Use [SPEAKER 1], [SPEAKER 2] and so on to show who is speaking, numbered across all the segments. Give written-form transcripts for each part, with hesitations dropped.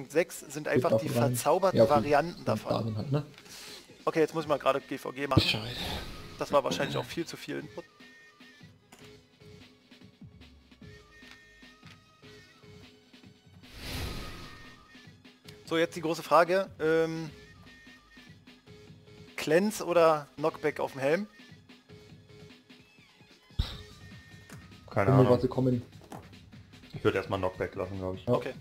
[SPEAKER 1] 6 sind einfach die
[SPEAKER 2] rein.
[SPEAKER 1] verzauberten
[SPEAKER 2] Ja, okay.
[SPEAKER 1] Varianten
[SPEAKER 2] Da
[SPEAKER 1] davon.
[SPEAKER 2] sind halt, ne?
[SPEAKER 1] Okay, jetzt muss ich mal gerade GVG machen.
[SPEAKER 3] Bescheid.
[SPEAKER 1] Das war wahrscheinlich auch viel zu viel Input. So, jetzt die große Frage. Cleanse oder Knockback auf dem Helm?
[SPEAKER 3] Keine
[SPEAKER 2] Gucken wir, was
[SPEAKER 3] Ahnung.
[SPEAKER 2] sie kommen.
[SPEAKER 3] Ich würde erstmal Knockback lassen, glaube ich.
[SPEAKER 2] Ja.
[SPEAKER 1] Okay.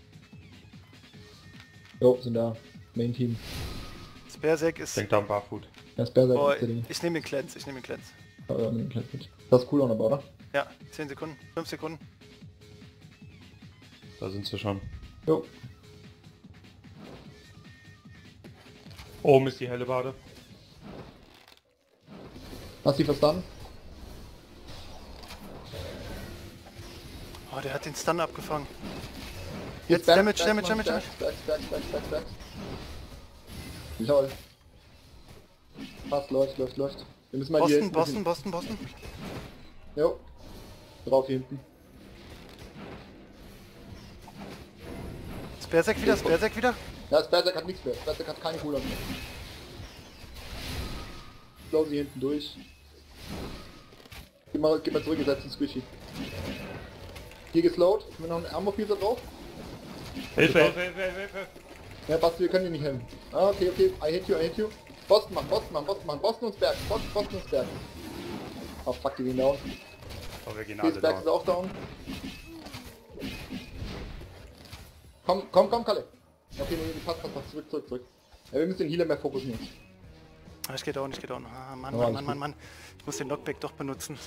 [SPEAKER 2] Jo, sind da. Main Team.
[SPEAKER 1] Spearsack ist...
[SPEAKER 3] Denk da an Barfoot.
[SPEAKER 2] Das Berserk
[SPEAKER 1] Boah,
[SPEAKER 2] ist der Ding.
[SPEAKER 1] ich nehme den Cleanse, ich nehme den Cleanse.
[SPEAKER 2] Ja, nimm den Kleid mit. Das ist cool auch noch, oder?
[SPEAKER 1] Ja, 10 Sekunden, 5 Sekunden.
[SPEAKER 3] Da sind sie schon.
[SPEAKER 2] Jo.
[SPEAKER 3] Oben ist die helle Bade.
[SPEAKER 2] Hast du verstanden?
[SPEAKER 1] Oh, der hat den Stun abgefangen. Jetzt Damage.
[SPEAKER 2] Lol. Passt, läuft. Wir müssen mal hier
[SPEAKER 1] Boston.
[SPEAKER 2] Jo. Drauf hier hinten.
[SPEAKER 1] Spearsack wieder.
[SPEAKER 2] Ja, das Berserk hat nichts mehr. Das Berserk hat keine Cooldown mehr. Slow sie hinten durch. Geh mal zurück, ihr seid zu squishy. Hier geslowt. Haben wir noch einen Armor-Piercer drauf?
[SPEAKER 3] Hilfe!
[SPEAKER 2] Ja, Basti, wir können dir nicht helfen. Ah, okay. I hate you. Boston machen. Boston und Berg. Oh fuck, die gehen down.
[SPEAKER 3] Originale
[SPEAKER 2] Berg ist
[SPEAKER 3] da.
[SPEAKER 2] auch down. Komm, Kalle. Okay, nee, passt. Zurück. Ja, wir müssen den Healer mehr fokussieren.
[SPEAKER 1] Ah, ich geh down. Ah, Mann. Ich muss den Knockback doch benutzen.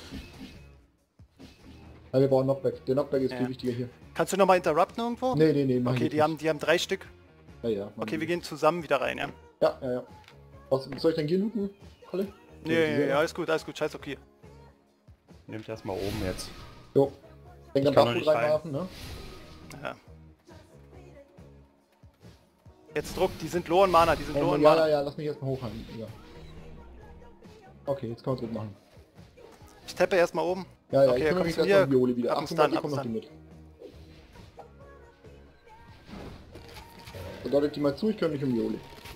[SPEAKER 2] Ja, wir brauchen Knockback. Der Knockback ist viel wichtiger hier.
[SPEAKER 1] Kannst du nochmal interrupten irgendwo?
[SPEAKER 2] Nee, mach
[SPEAKER 1] Okay,
[SPEAKER 2] ich
[SPEAKER 1] die haben 3 Stück.
[SPEAKER 2] Ja.
[SPEAKER 1] Okay, wir gehen zusammen wieder rein, ja?
[SPEAKER 2] Ja. Soll ich dann gehen looten, Kalle?
[SPEAKER 1] Nee, alles gut, scheiß okay.
[SPEAKER 3] Nehmt erstmal oben jetzt.
[SPEAKER 2] Jo. Denk dann
[SPEAKER 3] kann noch
[SPEAKER 2] Barfoot
[SPEAKER 3] nicht rein.
[SPEAKER 2] reinwerfen, ne?
[SPEAKER 1] Ja. Jetzt Druck, die sind Low on Mana,
[SPEAKER 2] Ja, lass mich erstmal hochhalten. Ja. Okay, jetzt kann man Druck machen.
[SPEAKER 1] Ich tappe erstmal oben.
[SPEAKER 2] Ja,
[SPEAKER 1] Okay,
[SPEAKER 2] ich kümmere
[SPEAKER 1] komm
[SPEAKER 2] mich
[SPEAKER 1] zu
[SPEAKER 2] erstmal
[SPEAKER 1] mir.
[SPEAKER 2] um Violi wieder.
[SPEAKER 1] Ab dem
[SPEAKER 2] 800,
[SPEAKER 1] Stun,
[SPEAKER 2] ihr kommt noch
[SPEAKER 1] ab
[SPEAKER 2] die
[SPEAKER 1] dem
[SPEAKER 2] mit. Bedeutet die mal zu, ich kümmere mich um Violi.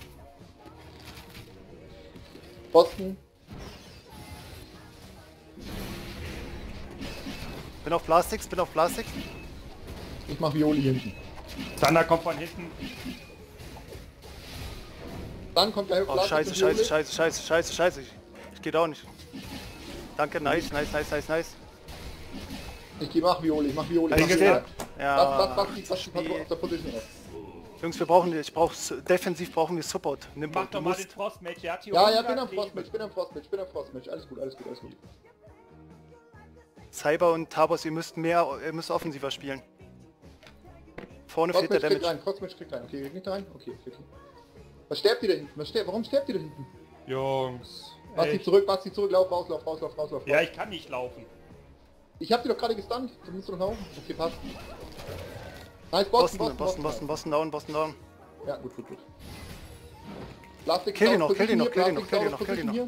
[SPEAKER 2] Boston.
[SPEAKER 1] Bin auf Plastik.
[SPEAKER 2] Ich mach Violi hinten.
[SPEAKER 3] Thunder kommt von hinten.
[SPEAKER 2] Dann kommt gleich
[SPEAKER 1] Oh,
[SPEAKER 2] Plastik und Violi.
[SPEAKER 1] scheiße. Ich geh down nicht. Danke, nice.
[SPEAKER 2] Ich mach Violi.
[SPEAKER 1] gesehen.
[SPEAKER 2] Was
[SPEAKER 1] Ja,
[SPEAKER 2] auf der Position auf.
[SPEAKER 1] Jungs, defensiv brauchen wir Support. Nimm
[SPEAKER 3] Mach
[SPEAKER 1] du
[SPEAKER 3] doch mal
[SPEAKER 1] musst.
[SPEAKER 3] den Frostmage, der hat hier
[SPEAKER 2] Ja,
[SPEAKER 3] 100
[SPEAKER 2] bin am
[SPEAKER 3] Leben.
[SPEAKER 2] Frostmatch. Alles gut.
[SPEAKER 1] Cyber und Tabos, ihr müsst offensiver spielen. Vorne fehlt der Damage.
[SPEAKER 2] Frostmatch kriegt rein. Okay, kriegt nicht rein? Okay. Was sterbt ihr da hinten? Warum sterbt ihr da hinten?
[SPEAKER 3] Jungs.
[SPEAKER 2] Basti zurück, lauf, raus.
[SPEAKER 3] Ja, ich kann nicht laufen.
[SPEAKER 2] Ich hab die doch gerade gestunt, du musst doch laufen. Okay, passt. Nice, Boston
[SPEAKER 1] Down.
[SPEAKER 2] Ja, gut. Plastik
[SPEAKER 1] Kill ihn noch.
[SPEAKER 2] hier.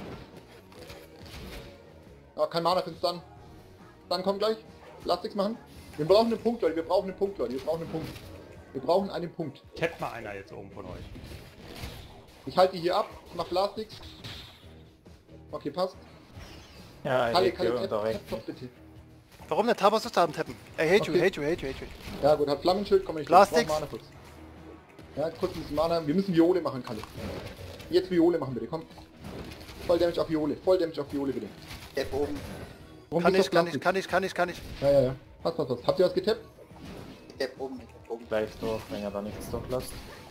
[SPEAKER 2] Ah, kein Mana für den Stun. Stun kommt gleich. Plastiks machen. Wir brauchen einen Punkt, Leute. Wir brauchen einen Punkt.
[SPEAKER 3] Tappt mal einer jetzt oben von euch.
[SPEAKER 2] Ich halte die hier ab, ich mach Plastiks. Okay, passt.
[SPEAKER 4] Ja,
[SPEAKER 2] Kalle,
[SPEAKER 4] ich gehe unter rechts.
[SPEAKER 2] doch bitte.
[SPEAKER 1] Warum der Tabos ist da am Tappen? Hate you.
[SPEAKER 2] Ja gut, hat Flammenschild, komm ich
[SPEAKER 1] Plastiks.
[SPEAKER 2] Mana kurz. Ja, kurz ein bisschen Mana. Wir müssen Viole machen, Kalle. Jetzt Viole machen bitte, komm. Voll Damage auf Viole bitte.
[SPEAKER 4] Tapp oben.
[SPEAKER 2] Warum
[SPEAKER 1] Kann
[SPEAKER 2] gehst du auf
[SPEAKER 1] ich.
[SPEAKER 2] Plastik? Ja. Passt. Habt ihr was getappt?
[SPEAKER 4] Tapp oben. Gleich durch, wenn ihr da nichts durchlasst.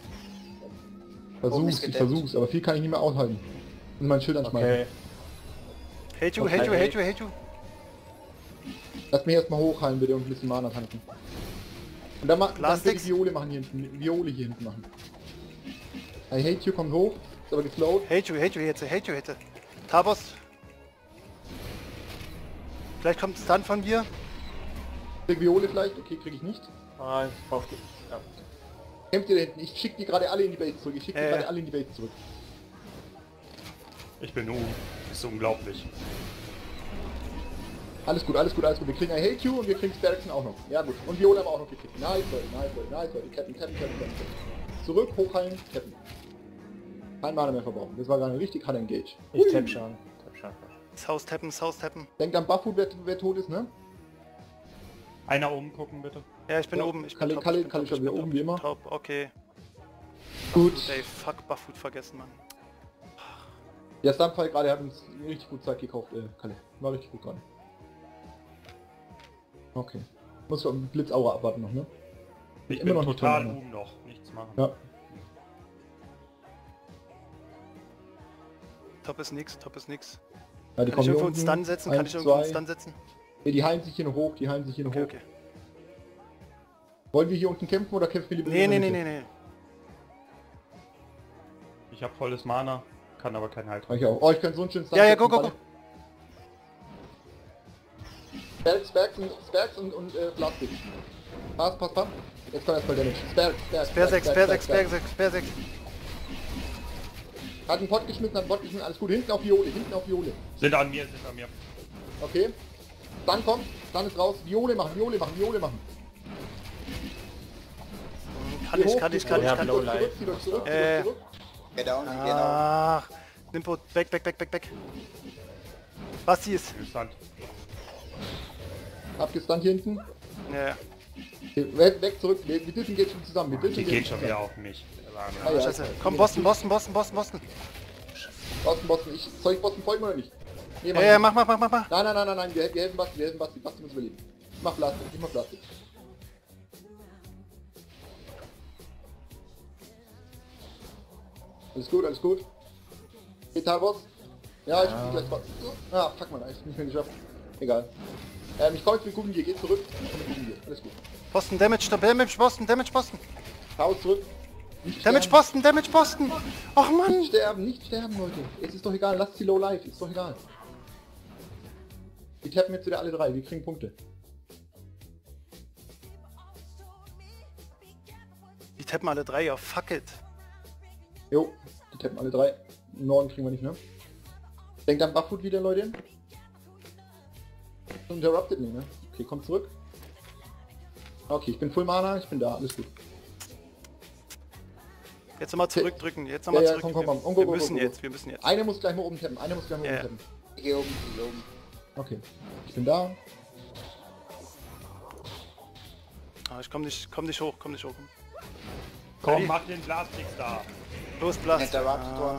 [SPEAKER 2] Ich versuch's, aber viel kann ich nicht mehr aushalten. Und mein Schild anschmeißen.
[SPEAKER 4] Okay.
[SPEAKER 1] Hate you.
[SPEAKER 2] Lass mich erstmal hochhalten bitte und ein bisschen Mana tanken. Und dann bitte
[SPEAKER 1] Plastiks.
[SPEAKER 2] Viole machen hier hinten. Viole hier hinten machen. I hate you kommt hoch, ist aber geflowt.
[SPEAKER 1] Hate you. Tabos. Vielleicht kommt Stun von dir.
[SPEAKER 2] Krieg Viole vielleicht? Okay, krieg ich nicht.
[SPEAKER 4] Ah, ich brauch die. Ja.
[SPEAKER 2] Kämpft ihr da hinten? Ich schick die gerade alle in die Base zurück.
[SPEAKER 3] Ich bin Das ist unglaublich.
[SPEAKER 2] Alles gut, alles gut, alles gut. Wir kriegen ein Hate You und wir kriegen Sparexen auch noch. Ja gut. Und Viola haben wir auch noch gekriegt. Nice, Leute, nice, Leute, nice, Leute. Cappen. Zurück, hochheilen, Cappen. Kein Mana mehr verbrauchen. Das war gerade richtig hard engage.
[SPEAKER 4] Ich tapp schon.
[SPEAKER 1] Das Haus tappen.
[SPEAKER 2] Denkt an Buffwood, wer tot ist, ne?
[SPEAKER 3] Einer oben gucken, bitte.
[SPEAKER 1] Ja, ich bin
[SPEAKER 2] Ja,
[SPEAKER 1] oben. Ich bin
[SPEAKER 2] Kalle
[SPEAKER 1] top,
[SPEAKER 2] ist schon wieder oben, wie immer.
[SPEAKER 1] Top, okay.
[SPEAKER 2] Gut.
[SPEAKER 1] Ey, fuck, Buffwood vergessen, Mann.
[SPEAKER 2] Der Stumpfall gerade hat uns richtig gut Zeit gekauft, Kalle. War richtig gut gerade. Okay. Muss schon Blitzaura abwarten noch, ne?
[SPEAKER 3] Ich
[SPEAKER 2] Immer
[SPEAKER 3] bin
[SPEAKER 2] noch nicht
[SPEAKER 3] total
[SPEAKER 2] dran,
[SPEAKER 3] oben noch. Nichts machen.
[SPEAKER 2] Ja.
[SPEAKER 1] Top ist nix.
[SPEAKER 2] Ja, die
[SPEAKER 1] Kann ich
[SPEAKER 2] kommen hier
[SPEAKER 1] irgendwo einen
[SPEAKER 2] unten.
[SPEAKER 1] Stun setzen?
[SPEAKER 2] 1, 2.
[SPEAKER 1] Stun setzen?
[SPEAKER 2] Ja, die heilen sich hier noch hoch,
[SPEAKER 1] Okay, okay.
[SPEAKER 2] Wollen wir hier unten kämpfen oder kämpfen wir lieber in der Mitte?
[SPEAKER 1] Nee.
[SPEAKER 3] Ich habe volles Mana, kann aber kein Halt.
[SPEAKER 2] Ich auch. Oh, ich kann so einen schönen Stun
[SPEAKER 1] Ja,
[SPEAKER 2] setzen,
[SPEAKER 1] go.
[SPEAKER 2] Kalle. Sparks und Plastik. Pass. Jetzt kommt erstmal Damage.
[SPEAKER 1] Spear 6.
[SPEAKER 2] Hat einen Pot geschmissen, alles gut. Hinten auf Viole.
[SPEAKER 3] Sind an mir.
[SPEAKER 2] Okay. Dann kommt, dann ist raus. Viole machen.
[SPEAKER 1] Kann ich.
[SPEAKER 2] Zurück.
[SPEAKER 5] Get down,
[SPEAKER 1] Ach, Nimpo, weg. Basti ist.
[SPEAKER 3] Interessant.
[SPEAKER 2] Abgestunt hier hinten.
[SPEAKER 1] Ja.
[SPEAKER 2] Okay, weg, zurück. Wir dürfen geht schon zusammen.
[SPEAKER 3] Die geht schon wieder auf mich.
[SPEAKER 2] Ah, ja,
[SPEAKER 1] Scheiße.
[SPEAKER 2] ich-
[SPEAKER 1] Komm, Boston.
[SPEAKER 2] Boston. Soll ich Boston folgen oder nicht? Nee,
[SPEAKER 1] Ja,
[SPEAKER 2] nicht.
[SPEAKER 1] mach.
[SPEAKER 2] Nein. Wir helfen Basti. Basti muss überleben. Ich mach Plastik. Alles gut. Geht Boss? Ja, ich bin gleich dran. Ah, fuck man, ich nicht mehr geschafft. Egal. Ich komme jetzt mit Kugeln hier, geht zurück. Ich komme mit Kugeln hier. Alles gut.
[SPEAKER 1] Boston, Damage, Boston.
[SPEAKER 2] Chaos zurück. Nicht
[SPEAKER 1] Damage, Boston. Ach Mann.
[SPEAKER 2] Nicht sterben, Leute. Es ist doch egal, lasst sie low life, ist doch egal. Wir tappen jetzt wieder alle drei, wir kriegen Punkte.
[SPEAKER 1] Die tappen alle 3, ja, fuck it.
[SPEAKER 2] Jo, die tappen alle drei. Im Norden kriegen wir nicht, ne? Denkt an Buffwood wieder, Leute. Interrupted nicht, ne? Okay, kommt zurück. Okay, ich bin Full Mana, ich bin da, alles gut.
[SPEAKER 1] Jetzt nochmal zurückdrücken,
[SPEAKER 2] Ja,
[SPEAKER 1] Komm.
[SPEAKER 2] Go,
[SPEAKER 1] Wir müssen jetzt.
[SPEAKER 2] Einer muss gleich mal oben tappen,
[SPEAKER 1] Ja.
[SPEAKER 5] Ich gehe oben.
[SPEAKER 2] Okay, ich bin da.
[SPEAKER 1] Ah, ich komm nicht hoch.
[SPEAKER 3] Komm, mach den Blastix da.
[SPEAKER 1] Los, Blast.
[SPEAKER 5] Interrupted one.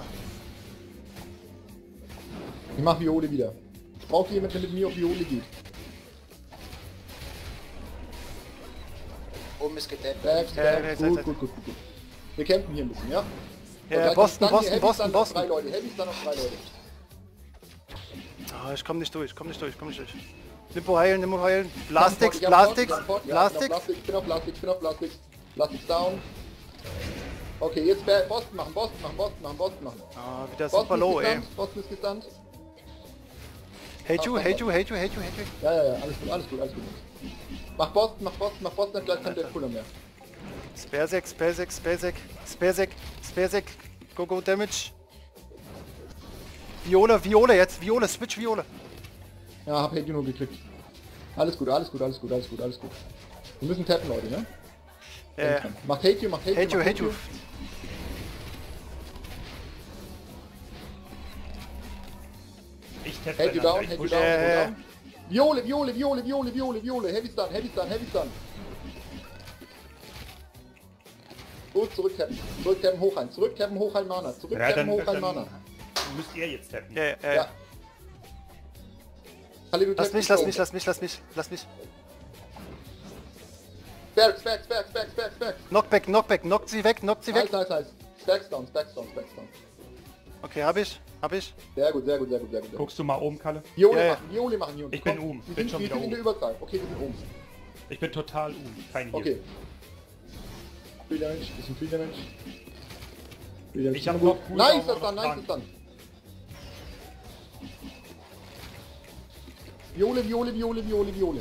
[SPEAKER 2] Ich mach Viole wieder. Ich brauche jemanden, der mit mir auf Viole geht.
[SPEAKER 5] Oben ist getappt.
[SPEAKER 2] Gut. Wir kämpfen hier ein bisschen, ja?
[SPEAKER 1] Ja,
[SPEAKER 2] Und
[SPEAKER 1] Boston.
[SPEAKER 2] Heavy Stun auf 3 Leute.
[SPEAKER 1] Ah, ich komm nicht durch. Nimpo heilen. Blastix.
[SPEAKER 2] Ich bin auf Plastik. Plastik down. Okay, jetzt Boston machen.
[SPEAKER 1] Ah, wieder super low, ey.
[SPEAKER 2] Boston ist gestunt.
[SPEAKER 1] Hate you.
[SPEAKER 2] Ja, alles gut. Mach Boston, hat gleich kein Death Puller mehr.
[SPEAKER 1] Spear 6. Go, Damage. Viole jetzt. Switch Viole.
[SPEAKER 2] Ja, hab Hate You nur gekriegt. Alles gut. Wir müssen tappen, Leute, ne? Macht Hate You.
[SPEAKER 1] Hate you.
[SPEAKER 3] Ich tappe
[SPEAKER 2] Hate You down. Viole. Heavy Stun. Gut, zurücktappen, hochheilen Mana. Mana.
[SPEAKER 3] Müsst ihr jetzt tappen.
[SPEAKER 1] Ja.
[SPEAKER 2] Kalle, du
[SPEAKER 1] Lass
[SPEAKER 2] tappst
[SPEAKER 1] mich.
[SPEAKER 2] Sparks.
[SPEAKER 1] Knockback. Knockt sie weg.
[SPEAKER 2] Nice. Sparks down.
[SPEAKER 1] Okay, hab ich.
[SPEAKER 2] Sehr gut.
[SPEAKER 3] Guckst du mal oben, Kalle?
[SPEAKER 1] Ja.
[SPEAKER 2] Viole machen hier unten.
[SPEAKER 3] Ich bin oben.
[SPEAKER 2] Wir
[SPEAKER 3] Bin
[SPEAKER 2] sind
[SPEAKER 3] schon wieder
[SPEAKER 2] in der
[SPEAKER 3] oben.
[SPEAKER 2] Überzahl. Okay, wir sind oben.
[SPEAKER 3] Ich bin total oben. Kein Heal.
[SPEAKER 2] Okay. Free Damage.
[SPEAKER 3] Ich hab noch Cooldown
[SPEAKER 2] Nice,
[SPEAKER 3] und
[SPEAKER 2] das
[SPEAKER 3] noch
[SPEAKER 2] dann.
[SPEAKER 3] Trank.
[SPEAKER 2] Viole.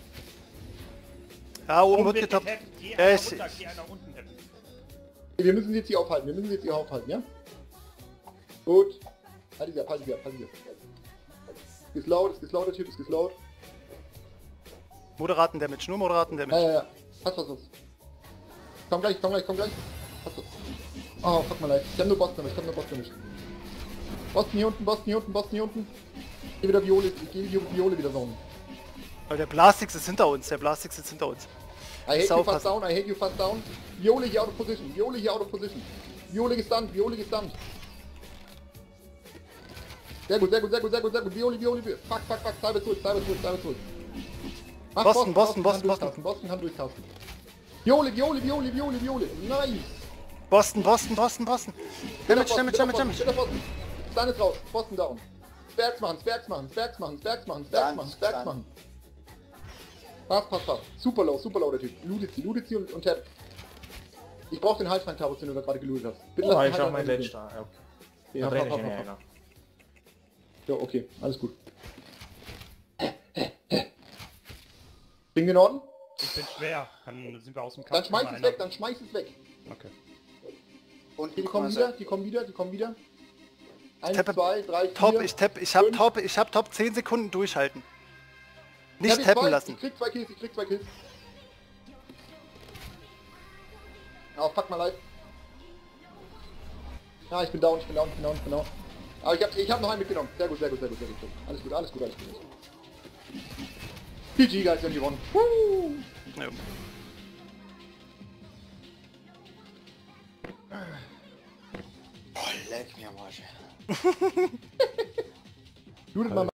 [SPEAKER 1] Ja, oben
[SPEAKER 3] Oben
[SPEAKER 1] wird
[SPEAKER 3] wird
[SPEAKER 1] getoppt.
[SPEAKER 3] getappt. Geh
[SPEAKER 1] Ja,
[SPEAKER 3] einer
[SPEAKER 1] ich-
[SPEAKER 3] runter, geh einer unten tappen.
[SPEAKER 2] Wir müssen sie jetzt hier aufhalten, ja? Gut. Halt sie ab. Geslowt, der Typ ist geslowt.
[SPEAKER 1] Moderaten Damage, nur moderaten
[SPEAKER 2] Ja,
[SPEAKER 1] Damage.
[SPEAKER 2] ja, ja. Passt was los. Komm gleich. Passt was. Oh, fuck mal leid. Ich hab nur Boss Damage. Boston hier unten. Geh wieder Viole wieder so.
[SPEAKER 1] Weil der Blastix ist hinter uns,
[SPEAKER 2] I hate you
[SPEAKER 1] Saupassen.
[SPEAKER 2] fast down. Viole hier out of position. Viole gestunt. Sehr gut. Viole. Fuck. Cyber zurück. Mach
[SPEAKER 1] Boston.
[SPEAKER 2] Boston kann durchcasten. Viole. Nice.
[SPEAKER 1] Boston. Damage.
[SPEAKER 2] Steht auf Boston. Stun ist raus. Boston down. Sperks machen. Passt. Super low der Typ. Lootet sie und tap. Ich brauch den Halsfang, Tabus, den du da gerade gelootet hast. Bitte
[SPEAKER 4] Oh,
[SPEAKER 2] lass den
[SPEAKER 4] ich hab mein
[SPEAKER 2] Halsfang
[SPEAKER 4] letzter. Ja, okay.
[SPEAKER 2] stehen.
[SPEAKER 4] Dann
[SPEAKER 2] Ja,
[SPEAKER 4] renne ich in
[SPEAKER 2] hopp.
[SPEAKER 4] einer.
[SPEAKER 2] Ja, okay, alles gut. Bin wir in Norden?
[SPEAKER 3] Ich bin schwer. Dann sind wir aus dem Kampf.
[SPEAKER 2] Dann schmeiß
[SPEAKER 3] immer
[SPEAKER 2] es
[SPEAKER 3] einer.
[SPEAKER 2] weg, dann schmeiß es weg.
[SPEAKER 3] Okay.
[SPEAKER 5] Und
[SPEAKER 2] Die kommen wieder. 1,
[SPEAKER 1] Tappe.
[SPEAKER 2] 2, 3, 4.
[SPEAKER 1] Top, ich
[SPEAKER 2] fünf.
[SPEAKER 1] hab Top 10 Sekunden durchhalten. Nicht
[SPEAKER 2] Tappe
[SPEAKER 1] tappen
[SPEAKER 2] zwei.
[SPEAKER 1] lassen.
[SPEAKER 2] Ich krieg 2 Kills. Oh, fuck mal leid. Ja, ich bin down. Aber ich hab noch einen mitgenommen. Sehr gut. Alles gut. GG, guys, wenn die gewonnen.
[SPEAKER 1] Ja.
[SPEAKER 5] Oh, leck mir am Arsch.
[SPEAKER 2] Lootet mal